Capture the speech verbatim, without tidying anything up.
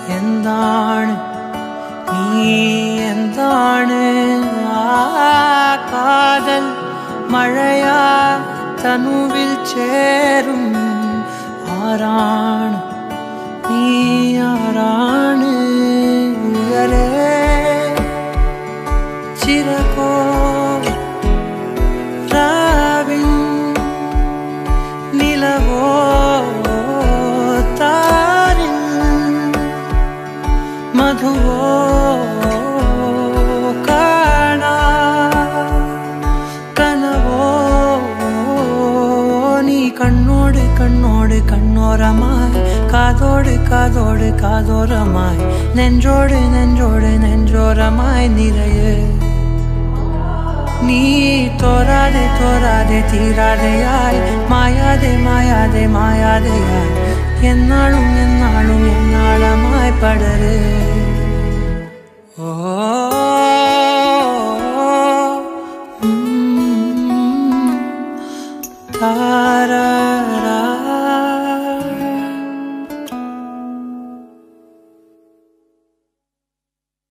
എന്താണ് നീ എന്താണ് ആ കാതൽ മഴയാ തനുവിൽ ചേരും ആരാണ് നീ ആരാണ് ഉയരേ ചിരകോ രാവിൻ നിലവോ താരിൻ മധുവോ കാണാ കനവോ നീ കണ്ണോട് കണ്ണോട് കണ്ണോരമായി കാതോട് കാതോട് കാതോരമായി നെഞ്ചോട് നെഞ്ചോട് നെഞ്ചോരമായി നിറയെ നീ തോരാതെ തോരാതെ തീരാതെയായി മായാതെ മായാതെ മായാതെയായി എന്നാളും എന്നാളും എന്നാളമായി പടര് ഓ